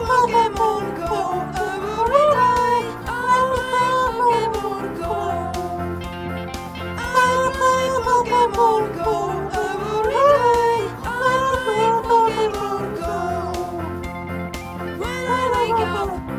Pokemon Go every day. I play Pokemon Go. I play Pokemon Go every day. I play Pokemon Go. When I wake up.